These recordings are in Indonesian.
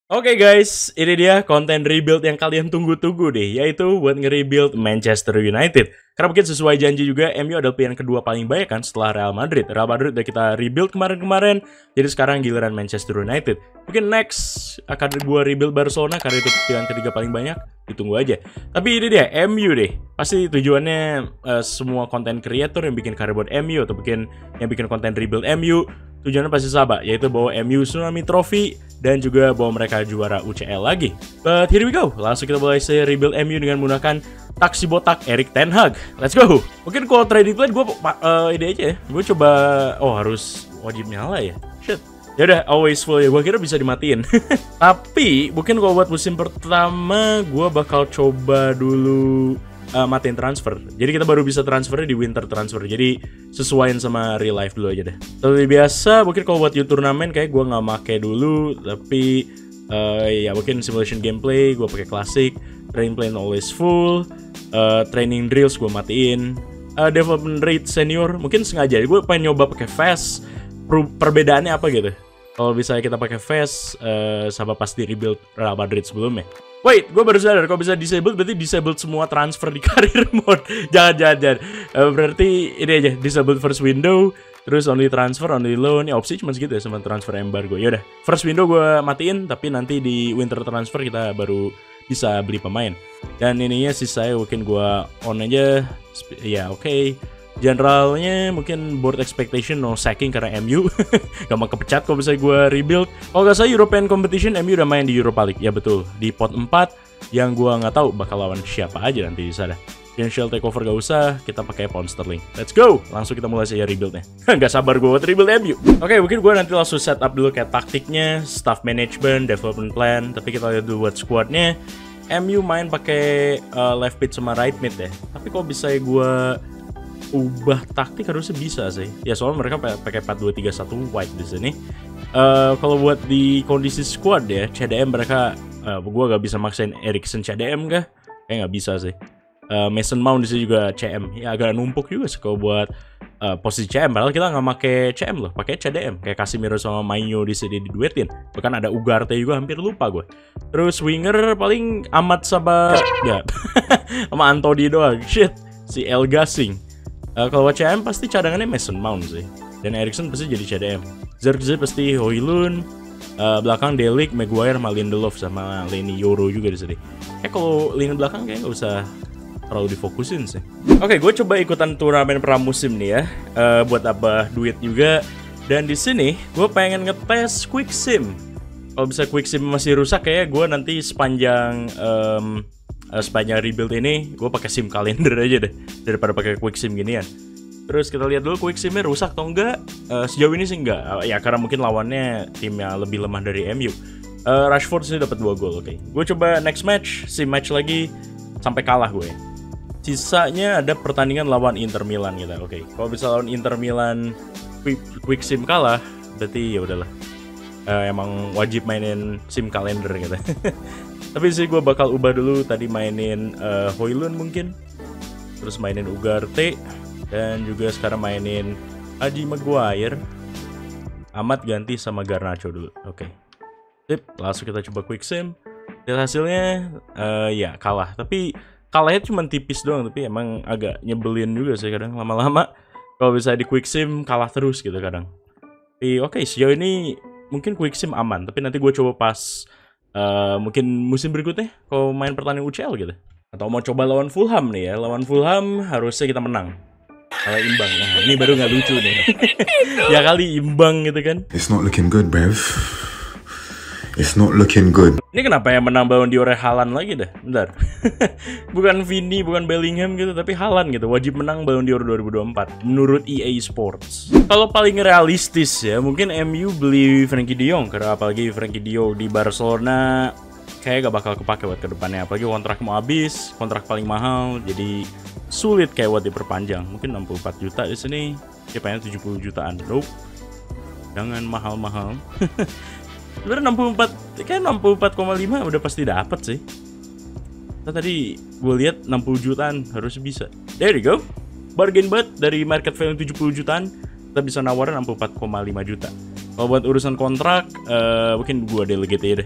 Oke guys, ini dia konten rebuild yang kalian tunggu-tunggu deh, yaitu buat nge-rebuild Manchester United. Karena mungkin sesuai janji juga, MU adalah pilihan kedua paling banyak kan setelah Real Madrid. Real Madrid udah kita rebuild kemarin-kemarin, jadi sekarang giliran Manchester United. Mungkin next akan gua rebuild Barcelona karena itu pilihan ketiga paling banyak, ditunggu aja. Tapi ini dia, MU deh. Pasti tujuannya semua konten creator yang bikin karya buat MU atau yang bikin konten rebuild MU, tujuannya pasti sama, yaitu bawa MU Tsunami Trophy dan juga bawa mereka juara UCL lagi. But here we go, langsung kita mulai rebuild MU dengan menggunakan taksi botak Erik ten Hag. Let's go. Mungkin kalau trading plan gue ide aja ya. Gue coba, harus wajib nyala ya. Shit. Ya udah always full ya. Gue kira bisa dimatiin. Tapi mungkin kalau buat musim pertama gue bakal coba dulu matiin transfer. Jadi kita baru bisa transfernya di winter transfer. Jadi sesuaiin sama real life dulu aja deh. Seperti biasa, mungkin kalau buat turnamen kayak gue nggak make dulu. Tapi ya mungkin simulation gameplay gue pakai klasik. Training plan always full. Training drills gue matiin. Development rate senior mungkin sengaja. Gue pengen nyoba pakai fast. Perbedaannya apa gitu? Kalau bisa kita pakai fast sama pas di rebuild Real Madrid sebelumnya. Wait, gue baru sadar kalau bisa disabled berarti disabled semua transfer di career mode. Jangan. Berarti ini aja, disabled first window, terus only transfer, only loan. Ya opsi cuma segitu ya sama transfer embargo. Yaudah, first window gue matiin, tapi nanti di winter transfer kita baru bisa beli pemain. Dan ininya sisanya mungkin gue on aja. Ya oke. Generalnya mungkin board expectation no sacking karena MU gak mau kepecat kalau bisa gue rebuild. Kalau gak salah European Competition MU udah main di Europa League. Ya betul, di pot 4 yang gue gak tahu bakal lawan siapa aja nanti di sana. Financial takeover gak usah, kita pakai pound sterling. Let's go, langsung kita mulai saja rebuildnya. Gak sabar gue buat rebuild MU. Oke, mungkin gue nanti langsung setup dulu kayak taktiknya, staff management, development plan. Tapi kita lihat dulu buat squadnya. MU main pakai left mid sama right mid ya. Tapi kok bisa gue ubah taktik harusnya bisa sih. Ya soalnya mereka pakai 4-2-3-1 white di sini. Kalau buat di kondisi squad ya, CDM mereka gua gak bisa maksain Eriksen CDM kah? Kayak nggak bisa sih. Mason Mount di sini juga CM. Ya agak numpuk juga sih kalau buat posisi CM. Padahal kita nggak pakai CM loh, pakai CDM. Kayak Casemiro sama Maino di sini diduetin. Bahkan ada Ugarte juga, hampir lupa gue. Terus winger paling Amat sama ya sama Antony doang. Shit, si El Gasing. Kalau buat CM pasti cadangannya Mason Mount sih. Dan Eriksen pasti jadi CDM. Zirkzee pasti Højlund. Belakang Delik, Maguire, Lindelof sama Leny Yoro juga di sini. Kalau lini belakang kayak nggak usah terlalu difokusin sih. Oke, gue coba ikutan turnamen pramusim nih ya. Buat apa duit juga. Dan di sini gue pengen ngetes quick sim. Kalau bisa quick sim masih rusak kayak gue nanti sepanjang rebuild ini gue pakai sim kalender aja deh daripada pakai quick sim ginian. Terus kita lihat dulu quick simnya rusak atau enggak. Sejauh ini sih enggak. Ya karena mungkin lawannya timnya lebih lemah dari MU. Rashford sih dapat 2 gol. Oke. Gue coba next match, sim match lagi sampai kalah gue. Sisanya ada pertandingan lawan Inter Milan gitu. Oke. Kalau bisa lawan Inter Milan quick sim kalah, berarti ya udahlah. Emang wajib mainin sim kalender gitu. Tapi sih gue bakal ubah dulu, tadi mainin Højlund mungkin. Terus mainin Ugarte. Dan juga sekarang mainin Harry Maguire. Amat ganti sama Garnacho dulu. Oke. Sip, langsung kita coba quick sim. Dan hasilnya ya kalah. Tapi kalahnya cuma tipis doang. Tapi emang agak nyebelin juga sih kadang lama-lama. Kalau bisa di quick sim kalah terus gitu kadang. Tapi oke, sejauh ini mungkin quick sim aman. Tapi nanti gue coba pas mungkin musim berikutnya kalau main pertandingan UCL gitu. Atau mau coba lawan Fulham nih ya. Lawan Fulham harusnya kita menang. Kalau imbang, nah ini baru nggak lucu nih. Ya kali imbang gitu kan. It's not looking good, Bev. It's not looking good. Ini kenapa yang menang Ballon d'Or Haaland lagi dah? Bentar. Bukan Vini, bukan Bellingham gitu, tapi Haaland gitu. Wajib menang Ballon d'Or 2024 menurut EA Sports. Kalau paling realistis ya, mungkin MU beli Frenkie de Jong. Karena apalagi Frenkie de Jong di Barcelona kayak gak bakal kepake buat kedepannya. Apalagi kontrak mau habis, kontrak paling mahal, jadi sulit kayak buat diperpanjang. Mungkin 64 juta di sini, ya pengen 70 jutaan. Nope. Jangan mahal-mahal. Sebenarnya 64, kayak 64,5 udah pasti dapat sih. Nah, tadi gue lihat 60 jutaan harus bisa. There you go. Bargain banget dari market value 70 jutaan, kita bisa nawarin 64,5 juta. Kalau buat urusan kontrak, mungkin gue delegate aja deh.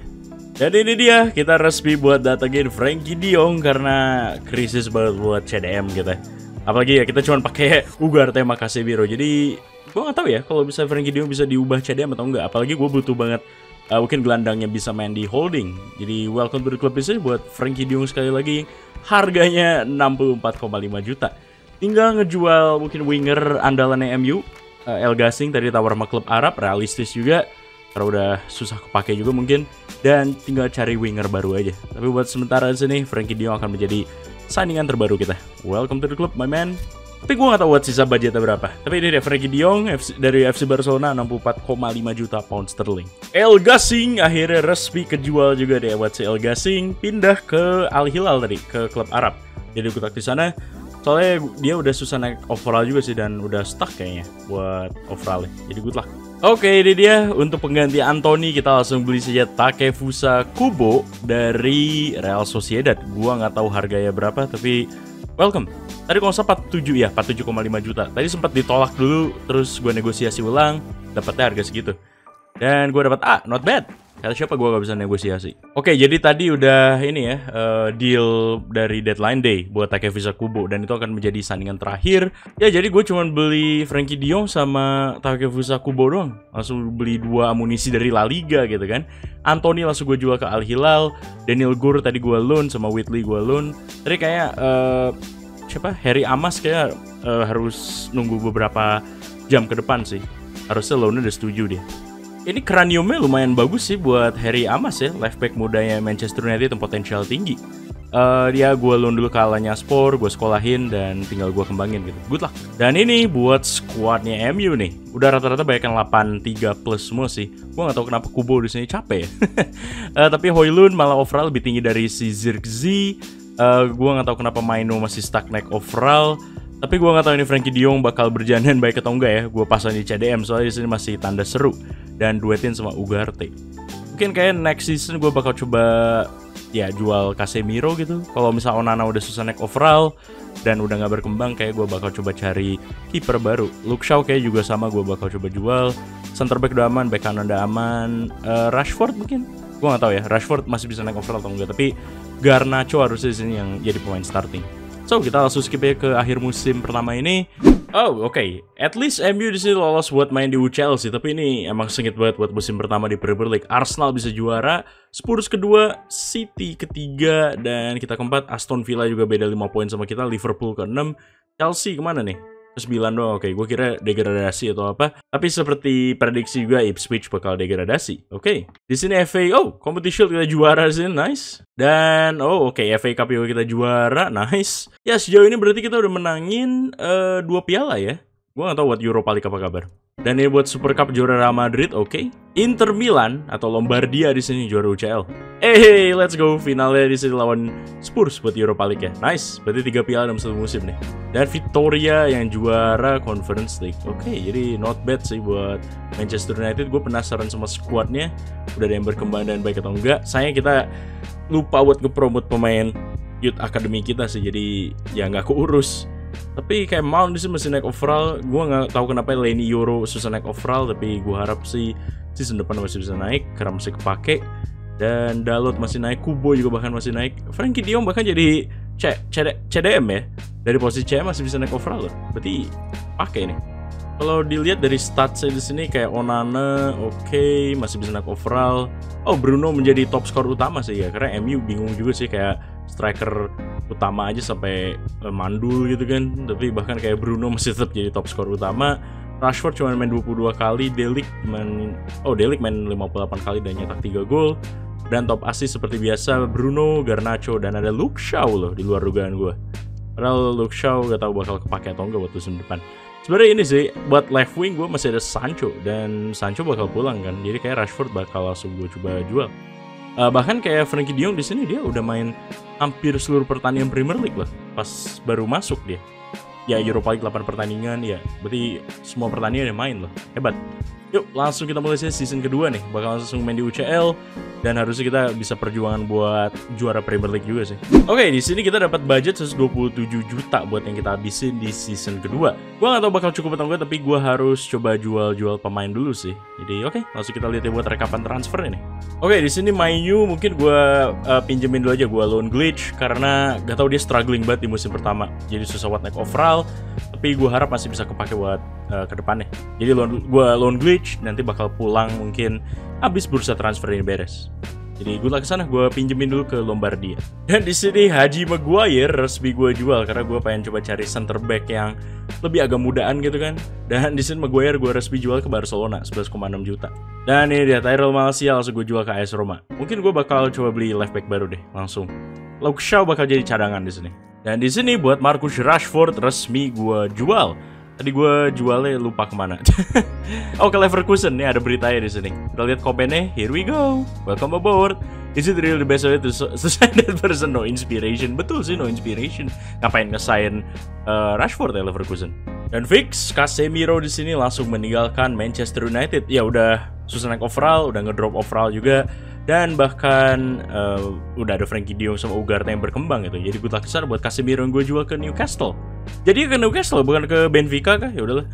Dan ini dia, kita resmi buat datengin Frenkie de Jong karena krisis banget buat CDM kita. Apalagi ya kita cuma pakai Ugarte sama Casemiro. Jadi gue nggak tahu ya kalau bisa Frenkie de Jong bisa diubah CDM atau enggak. Apalagi gue butuh banget mungkin gelandangnya bisa main di holding. Jadi welcome to the club bisa buat Frenkie de Jong sekali lagi. Harganya 64,5 juta. Tinggal ngejual mungkin winger andalannya MU, El Gassing tadi tawar sama klub Arab, realistis juga. Karena udah susah kepake juga mungkin. Dan tinggal cari winger baru aja. Tapi buat sementara di sini Frenkie de Jong akan menjadi saingan terbaru kita. Welcome to the club my man. Tapi gue gak tahu buat sisa budgetnya berapa. Tapi ini dia Frenkie de Jong dari FC Barcelona 64,5 juta pound sterling. El Gassing akhirnya resmi kejual juga deh buat si El Gassing. Pindah ke Al Hilal tadi, ke klub Arab. Jadi gue tak di sana. Soalnya dia udah susah naik overall juga sih dan udah stuck kayaknya buat overallnya. Jadi good luck. Oke, ini dia untuk pengganti Anthony kita langsung beli saja Takefusa Kubo dari Real Sociedad. Gua nggak tahu harganya berapa tapi welcome. Tadi kalau salah 47 ya, 47,5 juta. Tadi sempat ditolak dulu terus gue negosiasi ulang, dapatnya harga segitu. Dan gue dapat not bad. Kata siapa gue gak bisa negosiasi. Oke, jadi tadi udah ini ya deal dari deadline day buat Takefusa Kubo dan itu akan menjadi sandingan terakhir. Ya jadi gue cuma beli Frenkie de Jong sama Takefusa Kubo doang. Langsung beli 2 amunisi dari La Liga gitu kan. Anthony langsung gue jual ke Al Hilal. Daniel Gur tadi gue loan sama Whitley gue loan. Tadi kayak siapa? Harry Amas kayak harus nunggu beberapa jam ke depan sih. Harusnya loannya udah setuju dia. Ini kraniumnya lumayan bagus sih buat Harry Amas ya, left back mudanya Manchester United yang potensial tinggi. Dia gue loan dulu ke Alanyaspor, gue sekolahin dan tinggal gue kembangin gitu. Good luck. Dan ini buat squadnya MU nih, udah rata-rata banyak yang 83 plus semua sih. Gue nggak tahu kenapa Kubo di sini capek ya. Tapi Højlund malah overall lebih tinggi dari si Zirkzee. Gue nggak tahu kenapa Maino masih stuck naik overall. Tapi gue nggak tahu ini Frenkie de Jong bakal berjalan baik atau enggak ya. Gue pasang di CDM soalnya di sini masih tanda seru dan duetin sama Ugarte. Mungkin kayak next season gue bakal coba ya jual Casemiro gitu. Kalau misal Onana udah susah naik overall dan udah nggak berkembang, kayak gue bakal coba cari kiper baru. Luke Shaw kayak juga sama, gue bakal coba jual. Center back udah aman, back kanan udah aman. Rashford mungkin, gue nggak tahu ya. Rashford masih bisa naik overall atau enggak. Tapi Garnacho harusnya di sini yang jadi pemain starting. So, kita langsung skip ya ke akhir musim pertama ini. Oh, oke. At least MU di sini lolos buat main di UCL sih. Tapi ini emang sengit banget buat musim pertama di Premier League. Arsenal bisa juara, Spurs kedua, City ketiga, dan kita keempat. Aston Villa juga beda 5 poin sama kita. Liverpool ke-6. Chelsea kemana nih? Ke-9 doang. Oke, gue kira degradasi atau apa. Tapi seperti prediksi juga Ipswich bakal degradasi. Oke. Di sini FA, Community Shield kita juara di sini. Nice. Dan FA Cup juga kita juara. Nice. Ya, sejauh ini berarti kita udah menangin 2 piala ya. Gue gak tahu buat Europa League apa kabar. Dan ini buat Super Cup juara Real Madrid, oke. Inter Milan atau Lombardia di sini juara UCL. Hey, let's go. Finalnya di sini lawan Spurs buat Europa League ya. Nice. Berarti 3 piala dalam 1 musim nih. Dan Victoria yang juara Conference League. Oke, jadi not bad sih buat Manchester United. Gue penasaran sama squadnya. Udah ada yang berkembang dan baik atau enggak. Sayang kita lupa buat ngepromot pemain youth academy kita sih. Jadi ya nggak keurus. Tapi kayak Mount di sini masih naik overall. Gue nggak tahu kenapa Leny Euro susah naik overall. Tapi gue harap sih season depan masih bisa naik karena masih kepake. Dan Dalot masih naik, Kubo juga bahkan masih naik. Frenkie de Jong bahkan jadi CDM ya. Dari posisi CM masih bisa naik overall loh. Berarti pakai nih. Kalau dilihat dari statsnya di sini kayak Onana, oke, masih bisa naik overall. Oh, Bruno menjadi top skor utama sih ya. Karena MU bingung juga sih kayak striker utama aja sampai mandul gitu kan. Tapi bahkan kayak Bruno masih tetap jadi top skor utama. Rashford cuma main 22 kali, De Ligt main 58 kali dan nyetak 3 gol. Dan top assist seperti biasa Bruno, Garnacho, dan ada Luke Shaw loh di luar dugaan gue. Padahal Luke Shaw gak tahu bakal kepake atau enggak buat musim depan. Sebenarnya ini sih buat left wing gue masih ada Sancho dan Sancho bakal pulang kan. Jadi kayak Rashford bakal langsung gue coba jual. Bahkan kayak Frenkie de Jong di sini dia udah main hampir seluruh pertandingan Premier League lah pas baru masuk dia. Ya Europa League 8 pertandingan ya. Berarti semua pertandingan dia main loh. Hebat. Yuk, langsung kita mulai season kedua nih. Bakal langsung main di UCL dan harusnya kita bisa perjuangan buat juara Premier League juga sih. Oke, di sini kita dapat budget 127 juta buat yang kita habisin di season kedua. Gua nggak tahu bakal cukup atau enggak, tapi gua harus coba jual pemain dulu sih. Jadi oke, langsung kita lihat ya buat rekapan transfer ini. Oke, di sini Mainyu mungkin gua pinjemin dulu aja, gua loan glitch karena gak tahu dia struggling banget di musim pertama. Jadi susah buat naik overall, tapi gua harap masih bisa kepake buat ke depannya. Jadi gua loan glitch, nanti bakal pulang mungkin habis bursa transfer ini beres. Jadi gue lah kesana, gue pinjemin dulu ke Lombardia. Dan di sini Haji Maguire resmi gue jual karena gue pengen coba cari center back yang lebih agak mudaan gitu kan. Dan di sini Maguire gue resmi jual ke Barcelona 11,6 juta. Dan ini dia Tyrell Malacia langsung gue jual ke AS Roma. Mungkin gue bakal coba beli left back baru deh langsung. Luke Shaw bakal jadi cadangan di sini. Dan di sini buat Marcus Rashford resmi gue jual. Tadi gue jualnya lupa kemana. Oh, ke Leverkusen nih, ada beritanya di sini. Kita lihat komennya. Here we go. Welcome aboard. Is it really the best way to sign that person? No inspiration. Betul sih, no inspiration. Ngapain nge-sign Rashford ya Leverkusen? Dan fix Casemiro di sini langsung meninggalkan Manchester United. Ya udah susah naik overall, udah ngedrop overall juga. Dan bahkan udah ada Frankie De Jong sama Ugarte yang berkembang gitu. Jadi gue tak kesar buat Casemiro yang gue jual ke Newcastle. Jadi ke Newcastle bukan ke Benfica kah? Ya udahlah.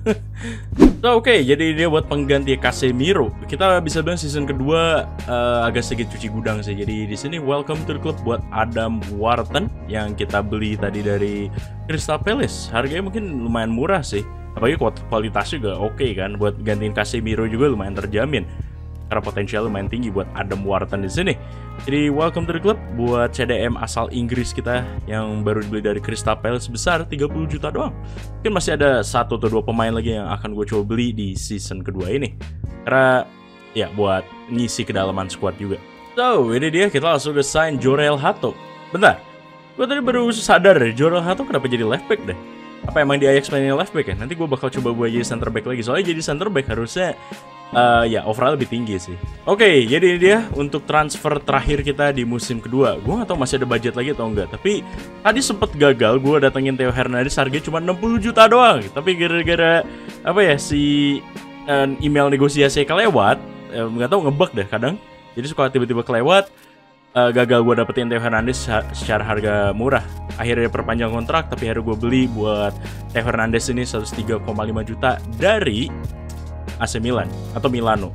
So oke, jadi dia buat pengganti Casemiro. Kita bisa bilang season kedua agak sedikit cuci gudang sih. Jadi di sini welcome to the club buat Adam Wharton yang kita beli tadi dari Crystal Palace. Harganya mungkin lumayan murah sih. Apalagi kualitasnya juga oke kan. Buat gantiin Casemiro juga lumayan terjamin. Karena potensial lumayan tinggi buat Adam Wharton di sini. Jadi welcome to the club buat CDM asal Inggris kita yang baru dibeli dari Crystal Palace sebesar 30 juta doang. Mungkin masih ada 1 atau 2 pemain lagi yang akan gue coba beli di season kedua ini. Karena ya buat ngisi kedalaman squad juga. So ini dia, kita langsung ke sign Jorel Hato. Bentar, gue tadi baru sadar deh, Jorel Hato kenapa jadi left back deh. Apa emang di Ajax mainnya left back ya? Nanti gue bakal coba buat jadi center back lagi. Soalnya jadi center back harusnya ya overall lebih tinggi sih. Oke, jadi ini dia untuk transfer terakhir kita di musim kedua. Gue gak tahu masih ada budget lagi atau enggak. Tapi tadi sempet gagal gue datengin Theo Hernandez, harganya cuma 60 juta doang. Tapi gara-gara apa ya, si email negosiasi kelewat, gak tahu ngebug deh kadang. Jadi suka tiba-tiba kelewat. Gagal gue dapetin Theo Hernandez secara harga murah. Akhirnya perpanjang kontrak, tapi akhirnya gue beli buat Theo Hernandez ini 103,5 juta dari AC Milan atau Milano.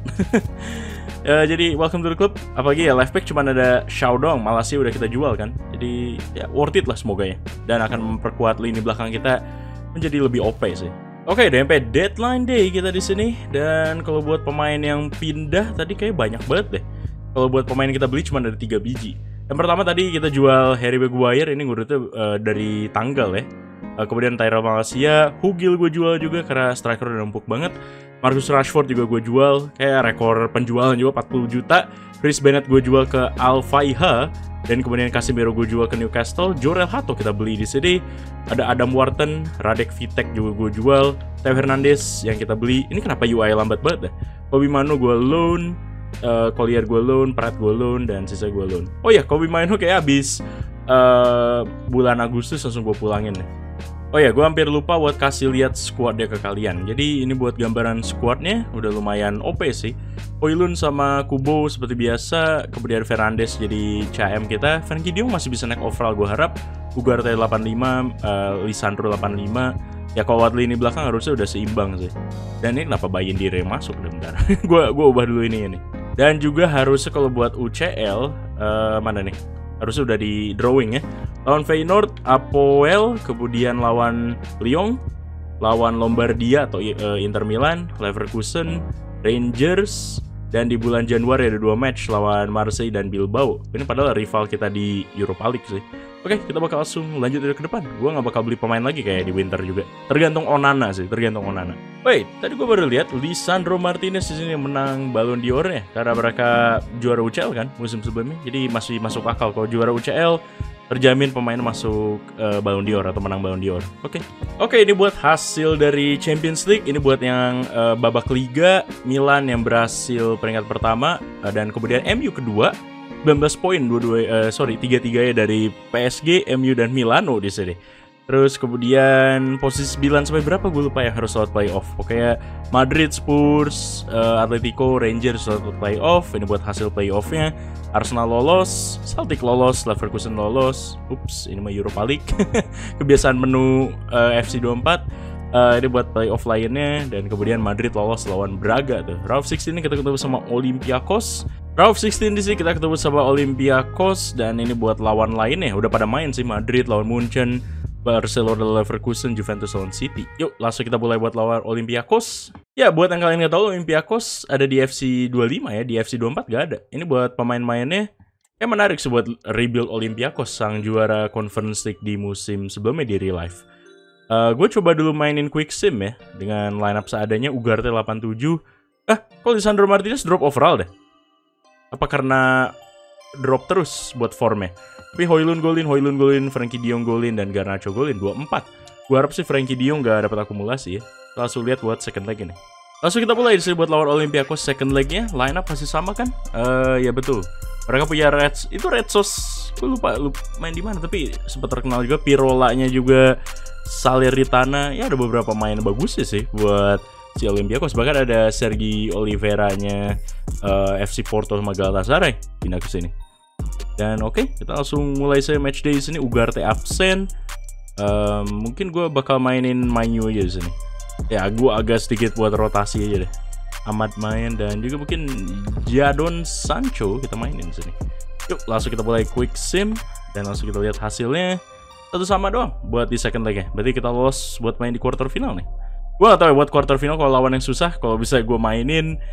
Jadi welcome to the club. Apalagi ya left back cuma ada Shaw doang, Malacia udah kita jual kan. Jadi ya worth it lah semoga ya. Dan akan memperkuat lini belakang kita menjadi lebih OP sih. Oke, udah sampai deadline day kita di sini. Dan kalau buat pemain yang pindah tadi kayak banyak banget deh. Kalau buat pemain yang kita beli cuma ada 3 biji. Yang pertama tadi kita jual Harry Maguire, ini ngurutnya dari tanggal ya. Kemudian Tyrell Malacia, Hugil gue jual juga karena striker udah empuk banget. Marcus Rashford juga gue jual, kayak rekor penjualan juga 40 juta. Chris Bennett gue jual ke Al Faiha, dan kemudian Casemiro gue jual ke Newcastle. Jorel Hato kita beli di sini. Ada Adam Wharton, Radek Vitek juga gue jual. Theo Hernandez yang kita beli. Ini kenapa UI lambat banget dah? Kobe Manu gue loan, Collier gue loan, Pratt gue loan, dan sisa gue loan. Oh ya, Kobe Manu kayak habis bulan Agustus langsung gue pulangin deh. Oh ya, gue hampir lupa buat kasih lihat squadnya ke kalian. Jadi ini buat gambaran squadnya udah lumayan OP sih. Højlund sama Kubo seperti biasa. Kemudian Fernandes jadi CM kita. Frankie De Jong masih bisa naik overall gue harap. Ugarte 85, Lisandro 85. Ya kalau Wadley ini belakang harusnya udah seimbang sih. Dan ini kenapa Bayin Dire masuk bentar. Gue ubah dulu ini. Dan juga harusnya kalau buat UCL mana nih? Harusnya udah di drawing ya. Lawan Feyenoord, Apoel, kemudian lawan Lyon, lawan Lombardia atau Inter Milan, Leverkusen, Rangers, dan di bulan Januari ada 2 match lawan Marseille dan Bilbao. Ini padahal rival kita di Europa League sih. Oke, kita bakal langsung lanjut ke depan. Gue gak bakal beli pemain lagi kayak di winter juga. Tergantung Onana sih, tergantung Onana. Wait, tadi gue baru lihat Lisandro Martinez di sini menang Ballon d'Or-nya karena mereka juara UCL kan musim sebelumnya. Jadi masih masuk akal kalau juara UCL terjamin pemain masuk Ballon d'Or atau menang Ballon d'Or. Oke, ini buat hasil dari Champions League. Ini buat yang babak Liga, Milan yang berhasil peringkat pertama dan kemudian MU kedua. 19 poin 3-3 ya dari PSG, MU dan Milano di sini. Terus kemudian posisi 9 sampai berapa gue lupa yang harus lolos playoff. Pokoknya Madrid, Spurs, Atletico, Rangers lolos playoff. Ini buat hasil playoffnya. Arsenal lolos, Celtic lolos, Leverkusen lolos. Ups, ini mah Europa League. Kebiasaan menu FC 24. Ini buat playoff lainnya. Dan kemudian Madrid lolos lawan Braga tuh. Round of 16 ini kita ketemu sama Olympiakos. Round of 16 di sini kita ketemu sama Olympiakos. Dan ini buat lawan lainnya. Udah pada main sih, Madrid lawan Munchen, Barcelona, Leverkusen, Juventus lawan City. Yuk, langsung kita mulai buat lawan Olympiakos. Ya, buat yang kalian nggak tahu, Olympiakos ada di FC 25 ya, di FC 24 nggak ada. Ini buat pemain-mainnya menarik sih buat rebuild Olympiakos, sang juara Conference League di musim sebelumnya di real life. Gue coba dulu mainin quick sim ya, dengan lineup seadanya. Ugarte 87. Kok Lisandro Martinez drop overall deh? Apa karena drop terus buat formnya? Tapi Højlund golin, Frenkie de Jong golin, dan Garnacho golin 24. Gue harap sih Frenkie de Jong gak dapat akumulasi ya. Langsung lihat buat second leg ini. Langsung kita mulai disini buat lawan Olympiakos second legnya. Line up masih sama kan? Ya betul. Mereka punya itu Red Sauce. Gue lupa main di mana, tapi sempat terkenal juga. Pirolanya juga, Salernitana. Ya ada beberapa main bagus sih buat si Olympiakos. Bahkan ada Sergi Oliveira-nya FC Porto sama Galatasaray pindah ke sini. Dan oke, kita langsung mulai saya match day di sini. Ugarte absen. Mungkin gue bakal mainin Mainyu aja di sini. Ya, gue agak sedikit buat rotasi aja deh. Ahmad main dan juga mungkin Jadon Sancho kita mainin di sini. Yuk, langsung kita mulai quick sim dan langsung kita lihat hasilnya. Satu sama doang buat di second leg-nya. Berarti kita lolos buat main di quarter final nih. Gue gak tau ya buat quarter final kalau lawan yang susah. Kalau bisa gue mainin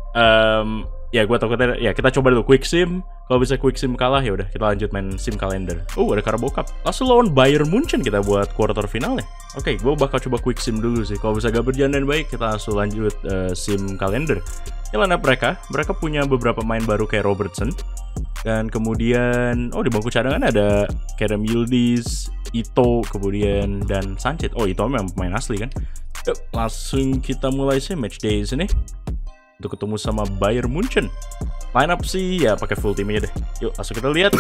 ya gue takutnya ya kita coba dulu quick sim. Kalau bisa quick sim kalah ya udah kita lanjut main sim kalender. Ada Carabao Cup. Langsung lawan Bayern Munchen kita buat quarter final nih. Oke, gue bakal coba quick sim dulu sih. Kalau bisa gak berjalan dengan baik, kita langsung lanjut sim kalender. Ini lineup mereka punya beberapa main baru kayak Robertson. Dan kemudian di bangku cadangan ada Kerem Yildiz, Ito, kemudian dan Sanchez. Ito memang pemain asli kan. Yuk, langsung kita mulai sih match day di sini. Untuk ketemu sama Bayern Munchen. Line up sih ya pakai full team aja deh. Yuk, langsung kita lihat.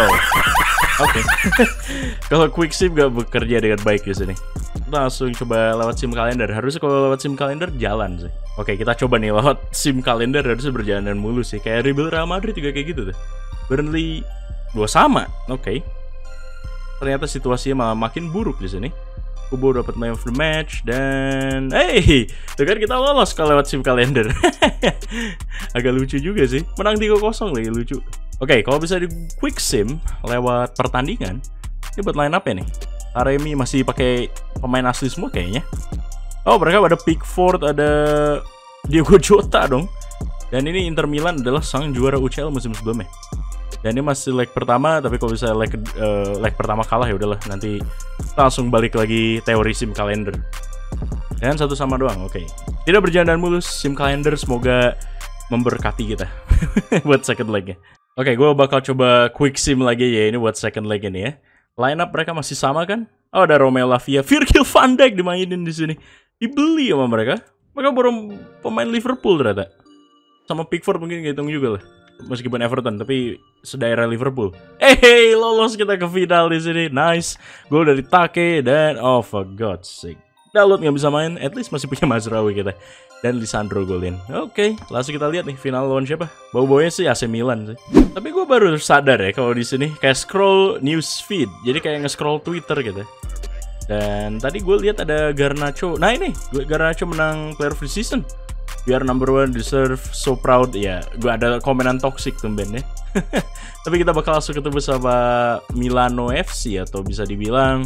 Oke. Kalau quick sim gak bekerja dengan baik di sini. Kita langsung coba lewat sim kalender. Harusnya kalau lewat sim kalender jalan sih. Oke, kita coba nih lewat sim kalender, harusnya berjalan dan mulus sih. Kayak rebuild Real Madrid juga kayak gitu tuh. Burnley 2 sama. Oke. Ternyata situasinya malah makin buruk di sini. Kubo dapat man of the match dan tuh kan kita lolos kalau lewat sim kalender. Agak lucu juga sih. Menang 3-0 lagi, lucu. Oke, kalau bisa di quick sim lewat pertandingan, ini buat line up ya nih. Taremi masih pakai pemain asli semua kayaknya. Mereka ada Pickford, ada Diogo Jota dong. Dan ini Inter Milan adalah sang juara UCL musim sebelumnya. Dan ini masih leg pertama, tapi kalau bisa leg pertama kalah ya udahlah, nanti langsung balik lagi teori sim kalender. Dan satu sama doang, oke. Tidak berjalan dan mulus sim kalender, semoga memberkati kita buat second leg-nya. Oke, gue bakal coba quick sim lagi ya ini buat second leg ini ya. Line up mereka masih sama kan? Ada Romeo Lavia, Virgil van Dijk dimainin di sini. Dibeli sama mereka. Mereka baru pemain Liverpool ternyata. Sama Pickford mungkin ngitung juga lah. Meskipun Everton, tapi sedaerah Liverpool. Lolos kita ke final di sini. Nice. Gol dari Take dan for God's sake. Dalot nggak bisa main, at least masih punya Mazraoui kita. Dan Lisandro golin. Oke, langsung kita lihat nih final lawan siapa. Bau-baunya sih AC Milan sih. Tapi gue baru sadar ya kalau di sini kayak scroll news feed. Jadi kayak nge-scroll Twitter gitu. Dan tadi gue lihat ada Garnacho. Nah ini, Garnacho menang Player of the Season. We are number one, deserve, so proud. Ya, gue ada komenan toxic tuh Ben ya. Tapi kita bakal langsung ketemu sama Milano FC atau bisa dibilang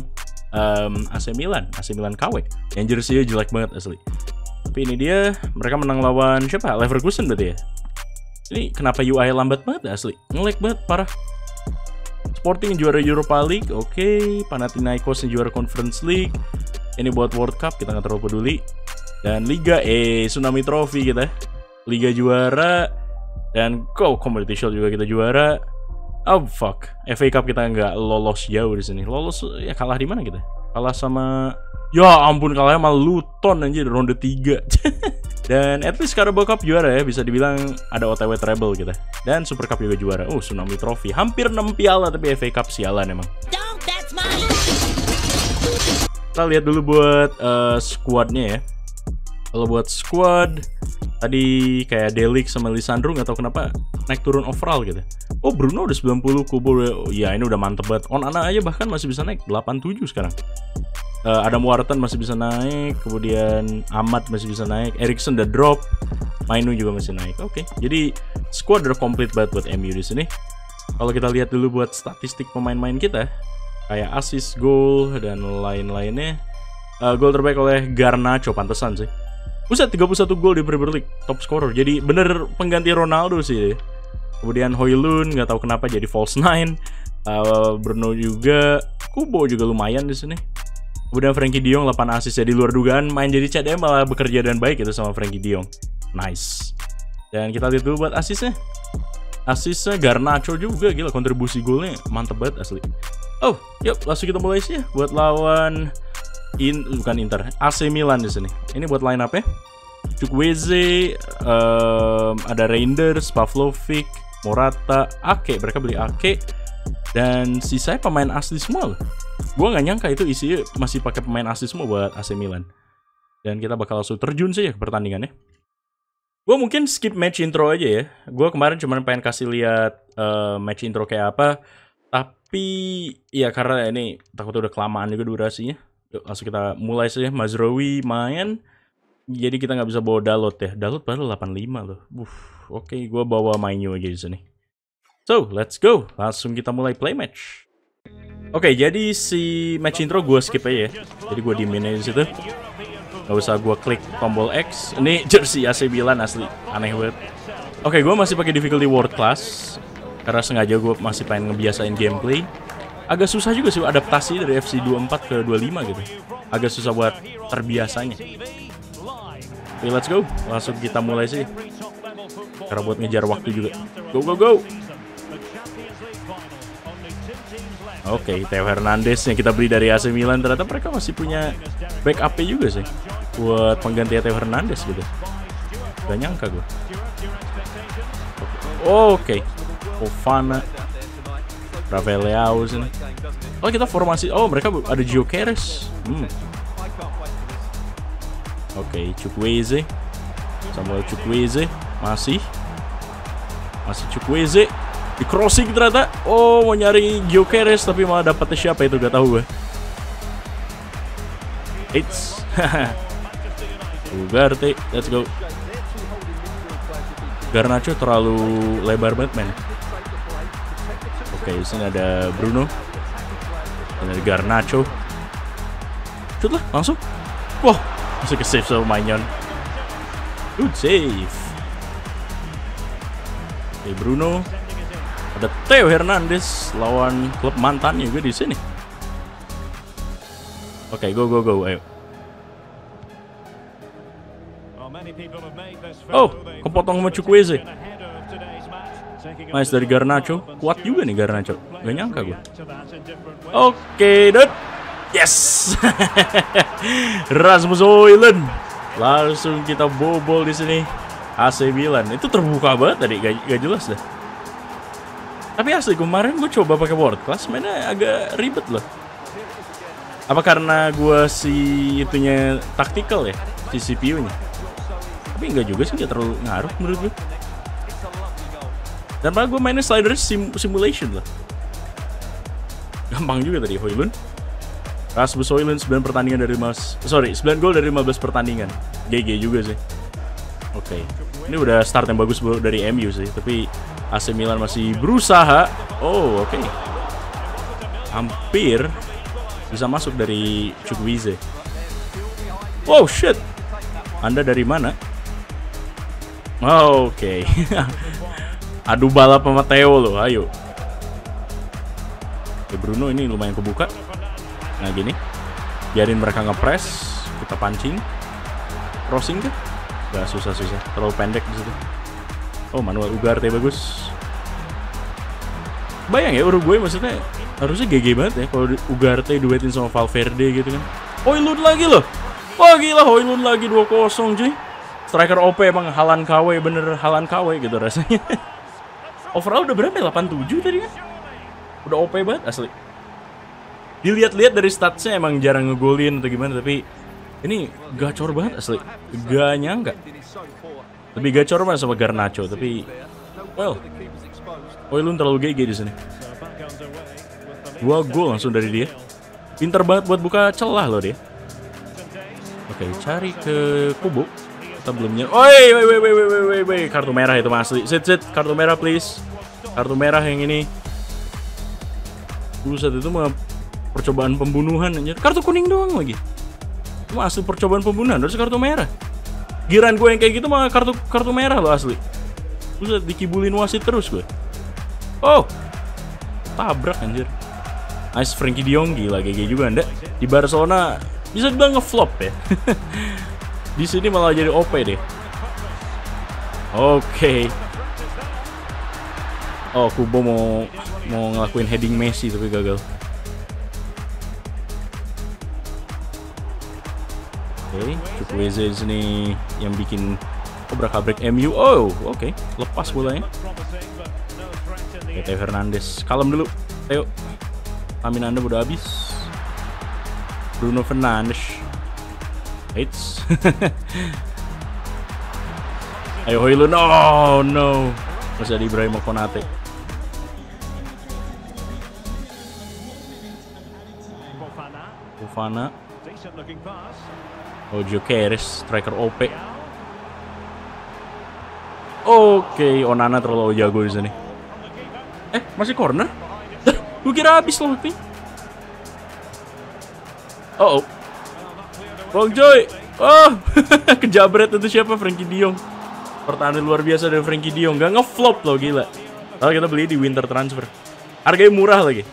AC Milan KW. Yang jersey-nya jelek banget asli. Tapi ini dia, mereka menang lawan siapa? Leverkusen berarti ya. Ini kenapa UI lambat banget asli? Nge-lag banget, parah. Sporting juara Europa League, oke. Panathinaikos juara Conference League. Ini buat World Cup, kita nggak terlalu peduli. Dan Liga Tsunami Trophy kita. Liga juara. Dan Community Shield juga kita juara. Fuck. FA Cup kita nggak lolos jauh di sini. Lolos ya kalah di mana kita? Kalah sama ya ampun, kalahnya malah Luton anjir ronde 3. Dan at least Carabao Cup juara ya, bisa dibilang ada OTW treble kita. Dan Super Cup juga juara. Tsunami Trophy. Hampir 6 piala tapi FA Cup sialan emang. Kita lihat dulu buat squadnya ya. Kalau buat squad tadi kayak Delik sama Lisandro nggak tahu kenapa naik turun overall gitu. Oh, Bruno udah 90, Kubo ya ini udah mantep banget. Onana aja bahkan masih bisa naik 87 sekarang. Adam Wharton masih bisa naik, kemudian Ahmad masih bisa naik, Erikson udah drop, Mainu juga masih naik. Oke, jadi squad udah complete banget buat MU di sini. Kalau kita lihat dulu buat statistik pemain-pemain kita, kayak assist, goal dan lain-lainnya. Gol terbaik oleh Garnacho, pantesan sih. Buset, 31 gol di Premier League, top scorer. Jadi bener pengganti Ronaldo sih. Kemudian Højlund nggak tahu kenapa jadi false nine. Bruno juga, Kubo juga lumayan di sini. Kemudian Frankie De Jong 8 assist, jadi luar dugaan main jadi CDM malah bekerja dan baik itu sama Frankie De Jong. Nice. Dan kita lihat dulu buat assistnya. Assistnya Garnacho juga, gila kontribusi golnya mantep banget asli. Oh, yuk langsung kita mulai sih ya buat lawan bukan Inter, AC Milan di sini. Ini buat line up ya. Chukwueze, ada Reinders, Pavlovic, Morata, Ake, mereka beli Ake. Dan sisanya pemain asli semua loh. Gue gak nyangka itu isinya masih pakai pemain asli semua buat AC Milan. Dan kita bakal langsung terjun sih ya ke pertandingannya. Gue mungkin skip match intro aja ya. Gue kemarin cuma pengen kasih lihat match intro kayak apa. Tapi ya karena ini takutnya udah kelamaan juga durasinya. Yuk, langsung kita mulai saja. Mazraoui main. Jadi kita nggak bisa bawa Dalot ya. Dalot padahal 85 loh. Oke, gue bawa Mainu aja di sini. So, let's go. Langsung kita mulai play match. Oke, jadi si match intro gue skip aja ya. Jadi gue diemin aja di situ. Gak usah gue klik tombol X. Ini jersey AC Milan asli, aneh banget. Oke, gue masih pakai difficulty world class karena sengaja gue masih pengen ngebiasain gameplay. Agak susah juga sih adaptasi dari FC 24 ke 25 gitu. Agak susah buat terbiasanya. Oke, let's go. Langsung kita mulai sih. Karena buat ngejar waktu juga. Go, go, go. Oke, Theo Hernandez yang kita beli dari AC Milan. Ternyata mereka masih punya backup juga sih buat pengganti Theo Hernandez gitu. Gak nyangka gue. Oke. Fofana, Rafael Leao sini. Oh, kita formasi. Oh, mereka ada Gyökeres. Oke, Chukwueze. Samuel Chukwueze masih Chukwueze. Di crossing ternyata. Oh, mau nyari Gyökeres tapi malah dapetnya siapa itu gak tahu gue. It's Ugarte, let's go. Garnacho terlalu lebar banget men. Oke, di sini ada Bruno. Dan ada Garnacho. Shoot lah, langsung. Wah, masih ke save sama Maignan. Good save. Oke, Bruno. Ada Theo Hernandez lawan klub mantannya juga di sini. Oke, go, ayo. Oh, kepotong sama Chukwueze. Nice dari Garnacho. Kuat juga nih Garnacho. Gak nyangka gue. Oke, dude. Yes. Rasmus Højlund. Langsung kita bobol di sini. AC Milan. Itu terbuka banget tadi, gak jelas dah. Tapi asli kemarin gue coba pakai world class, mainnya agak ribet loh. Apa karena gue si itunya taktikal ya, si CPU-nya? Tapi enggak juga sih, nggak terlalu ngaruh menurut gue. Dan malah gue mainnya slider simulation lah. Gampang juga tadi Højlund. Rasmus Højlund 9 pertandingan dari 9 gol dari 15 pertandingan. GG juga sih. Oke. Ini udah start yang bagus dari MU sih, tapi AC Milan masih berusaha. Oh, oke. Hampir bisa masuk dari Chukwueze. Wow, shit. Anda dari mana? Oke. Adu balap sama Theo loh, ayo. Oke, Bruno ini lumayan kebuka. Nah, gini. Biarin mereka ngepres, kita pancing. Crossing ke? Gak susah, terlalu pendek di situ. Oh, Manuel Ugarte bagus. Bayang ya Uruguay maksudnya harusnya GG banget ya kalau Ugarte duetin sama Valverde gitu kan. Højlund lagi loh. Wah gila, Højlund lagi 2-0 cuy. Striker OP emang Halan KW, bener Halan KW gitu rasanya. Overall udah berapa ya? 87 tadi kan? Udah OP banget asli. Dilihat-lihat dari statsnya emang jarang ngegolin atau gimana, tapi ini gacor banget asli. Gak nyangka. Lebih gacor mah sama Garnacho, tapi well, Højlund terlalu GG di sini. 2 gol langsung dari dia. Pintar banget buat buka celah loh dia. Oke, cari ke Kubo. Kita belumnya. Oi, kartu merah itu asli. Sit, kartu merah please. Kartu merah yang ini. Buset, itu mah percobaan pembunuhan anjir. Kartu kuning doang lagi. Itu mah asli percobaan pembunuhan, harus kartu merah. Giran gue yang kayak gitu mah kartu merah loh asli. Buset, dikibulin wasit terus gue. Oh, tabrak anjir. Nice, Frenkie de Jong, gila GG juga anda. Di Barcelona bisa dibilang ngeflop ya. Di sini malah jadi OP deh. Oke. Oh, Kubo mau ngelakuin heading Messi tapi gagal. Oke, Chukwueze di sini yang bikin obrak-abrik MU. Oh, oke. Lepas bolanya. Theo Hernandez. Kalem dulu, Theo. Amin Anda udah habis. Bruno Fernandes. Eits. Ayo Højlund. Oh no. Masih ada Ibrahim Konate. Fofana. Oh, Gyökeres, striker OP. Oke, Onana terlalu jago di sini. Masih corner? Gue kira habis loh ini. Oh, Bang Joy. Oh, kejabret itu siapa? Frenkie de Jong. Pertahanan luar biasa dari Frenkie de Jong. Gak ngeflop loh, gila. Kalau kita beli di winter transfer. Harganya murah lagi.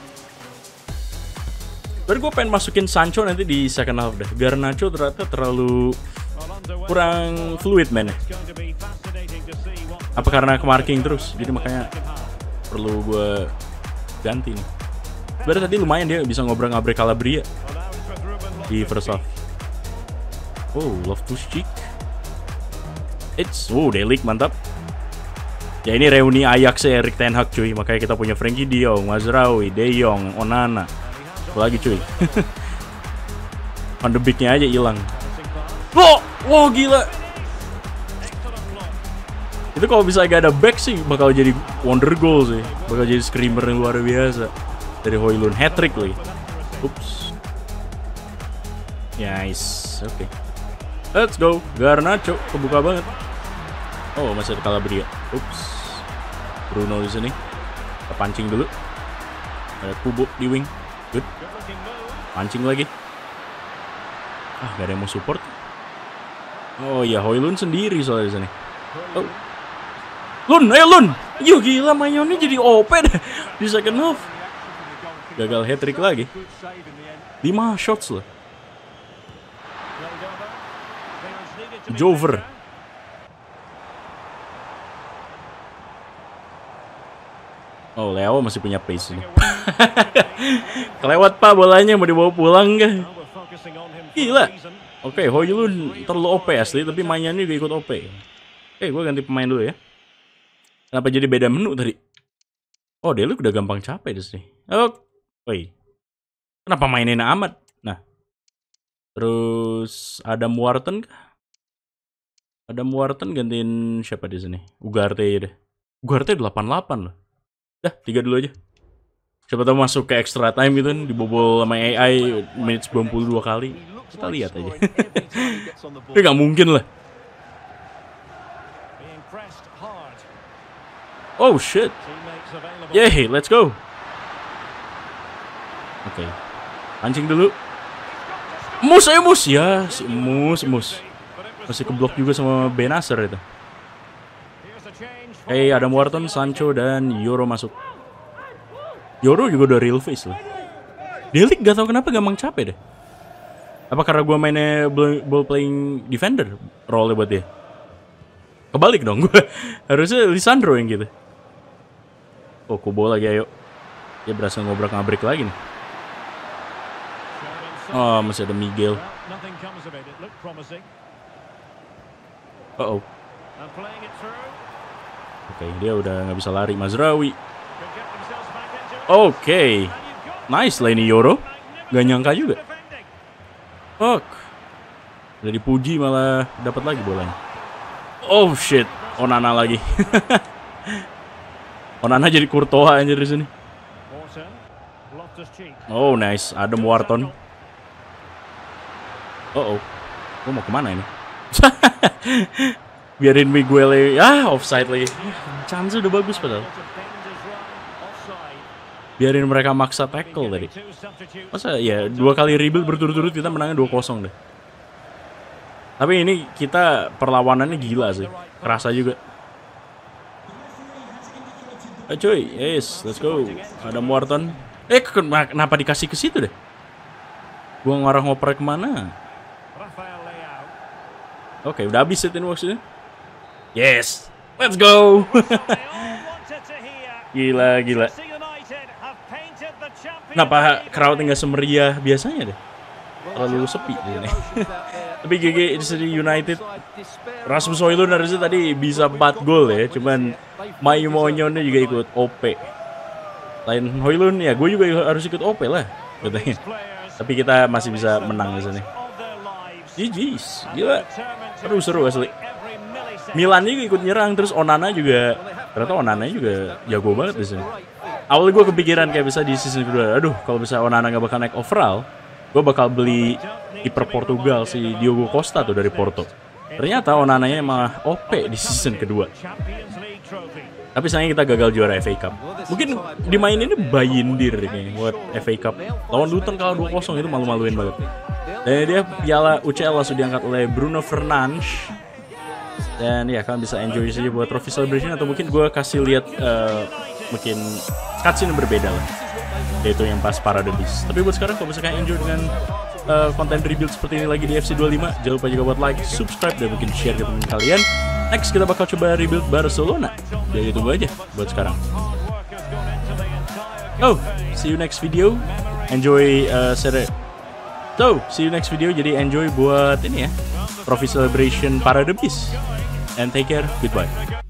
Baru gue pengen masukin Sancho nanti di second half deh. Garnacho ternyata terlalu kurang fluid mainnya. Apa karena ke-marking terus? Jadi makanya perlu gue ganti nih. Baru tadi lumayan dia bisa ngobrak-ngabrik Calabria di first half. Oh, Loftus-Cheek. De Ligt mantap. Ya ini reuni Ajax ya Erik ten Hag cuy. Makanya kita punya Frenkie de Jong, Mazraoui, De Jong, Onana. Lagi cuy. Van de Beek-nya aja hilang. Wow, gila. Itu kalau bisa gak ada back sih bakal jadi wonder goal sih. Bakal jadi screamer yang luar biasa. Dari Højlund, hat-trick lagi. Ups. Nice. Oke. Let's go. Garnacho kebuka banget. Oh, masih ada Calabria. Ups. Bruno di sini. Kita pancing dulu. Ada Kubo di wing. Good. Pancing lagi. Gak ada yang mau support. Oh ya, Højlund sendiri soalnya di sini. Oh. Lun. Yo gila, mainnya jadi OP deh di second half. Gagal hat-trick lagi. 5 shots loh. Jover. Oh, Leo masih punya pace ini. Kelewat pak bolanya, mau dibawa pulang kah? Gila. Oke, Højlund terlalu OP asli, tapi mainnya ini juga ikut OP. Gue ganti pemain dulu ya. Kenapa jadi beda menu tadi? Oh, De Ligt udah gampang capek di sini. Oh, kenapa mainin amat? Nah, terus Adam Wharton kah? Adam Wharton gantiin siapa di sini? Ugarte aja deh. Ugarte 88 loh. Dah, 3 dulu aja. Siapa tahu masuk ke extra time gitu kan, dibobol sama AI menit 92 kali. Kita lihat aja. Tapi gak mungkin lah. Oh shit. Yay, let's go. Oke. Pancing dulu. Mus. Ya, si Mus. Masih keblok juga sama Benasser itu. Adam Wharton, Sancho, dan Yoro masuk. Yoro juga udah real face loh. De Ligt gak tau kenapa gampang capek deh. Apa karena gue mainnya ball playing defender role buat dia? Kebalik dong gue. Harusnya Lisandro yang gitu. Oh, Kubo lagi, ayo. Dia berhasil ngobrak-ngabrik lagi nih. Oh, masih ada Miguel. Oke, dia udah nggak bisa lari. Mazraoui. Oke. Nice lah ini Yoro. Gak nyangka juga. Fuck. Udah dipuji malah dapat lagi bolanya. Oh shit, Onana lagi. Onana jadi Courtois aja di sini. Oh nice, Adam Wharton. Oh, gue mau kemana ini? Biarin Miguel offside lagi. Chance udah bagus padahal. Biarin mereka maksa tackle tadi. Masa ya 2 kali rebuild berturut-turut kita menangnya 2-0 deh. Tapi ini kita perlawanannya gila sih. Kerasa juga. Ayo cuy, yes, let's go. Ada Wharton. Kenapa dikasih ke situ deh? Gua ngarah ngoper kemana? Oke, udah habis set ini maksudnya. Yes, let's go. Gila. Kenapa crowd nggak semeriah biasanya deh? Terlalu sepi ini. Tapi GG United, Rasmus Højlund harusnya tadi bisa 4 gol ya, cuman Mayu Monyonnya juga ikut OP. Lain Højlund ya, gue juga harus ikut OP lah katanya. Tapi kita masih bisa menang di sini. GG's, gila. Aduh seru asli. Milan juga ikut nyerang, terus Onana juga. Ternyata Onana juga jago banget di sini. Awalnya gue kepikiran kayak bisa di season kedua, aduh kalau bisa Onana nggak bakal naik overall, gue bakal beli kiper Portugal si Diogo Costa tuh dari Porto. Ternyata Onananya emang OP di season kedua. Tapi sayangnya kita gagal juara FA Cup. Mungkin dimainin ini bayindir kayaknya buat FA Cup. Lawan Luton kalah 2-0 itu malu-maluin banget. Dan dia piala UCL langsung diangkat oleh Bruno Fernandes. Dan ya kalian bisa enjoy saja buat trophy celebration, atau mungkin gue kasih lihat mungkin cutscene yang berbeda lah, yaitu yang pas Parade Beast. Tapi buat sekarang kalau misalkan enjoy dengan konten rebuild seperti ini lagi di FC25, jangan lupa juga buat like, subscribe, dan mungkin share ke teman kalian. Next kita bakal coba rebuild Barcelona. Jadi tunggu aja buat sekarang. Oh, see you next video. Enjoy see you next video. Jadi enjoy buat ini ya, trophy celebration Parade Beast. And take care, goodbye.